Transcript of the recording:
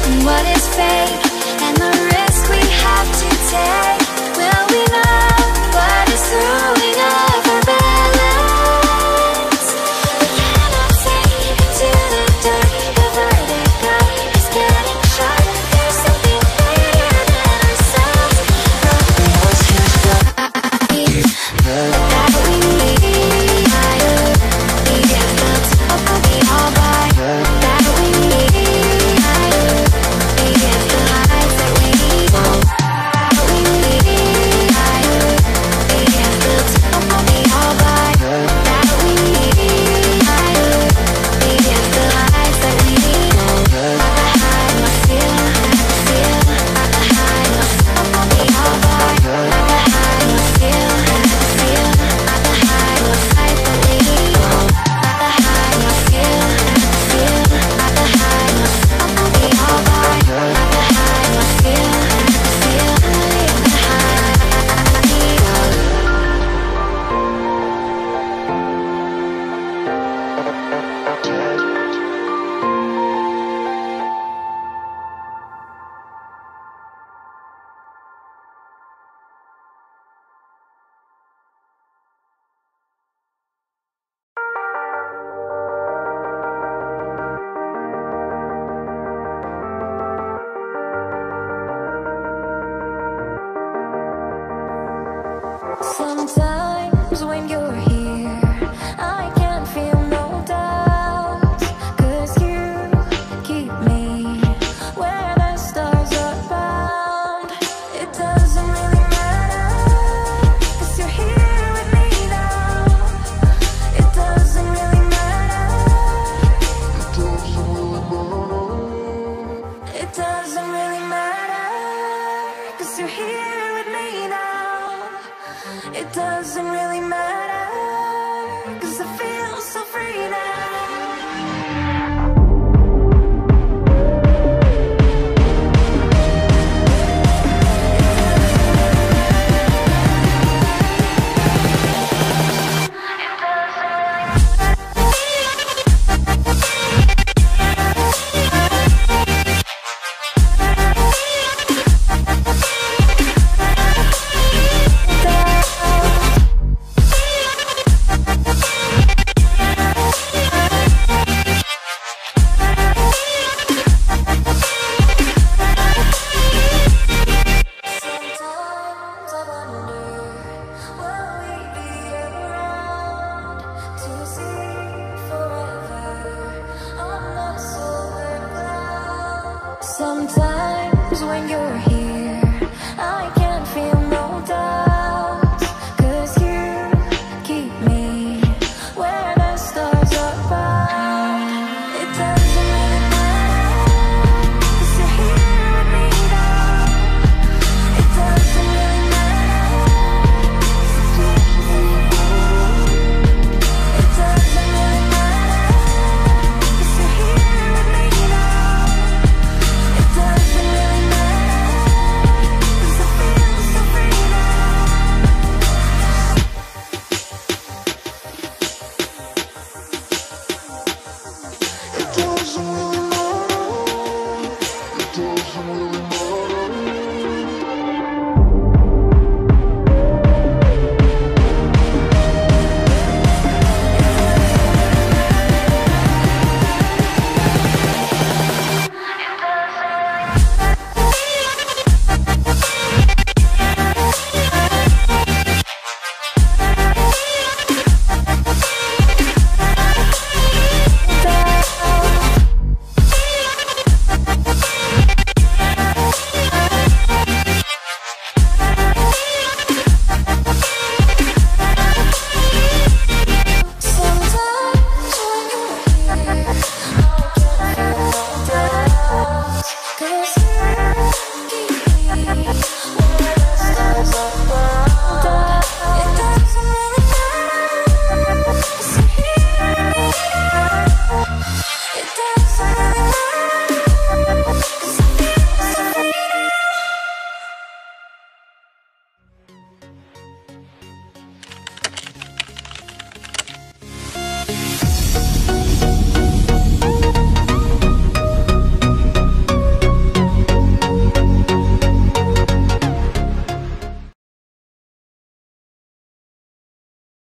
and what is fake, and the risk we have to take. Will we know what is throwing off our balance? We cannot take it to the dark. The vertigo is getting sharp. There's something greater than ourselves. That we need. Sometimes when you're here, I can't feel no doubt, 'cause you keep me where the stars are bound. It doesn't really matter, 'cause you're here with me now. It doesn't really matter. It doesn't really matter, 'cause you're here with me now. It doesn't really matter, 'cause I feel so free now. Sometimes when you're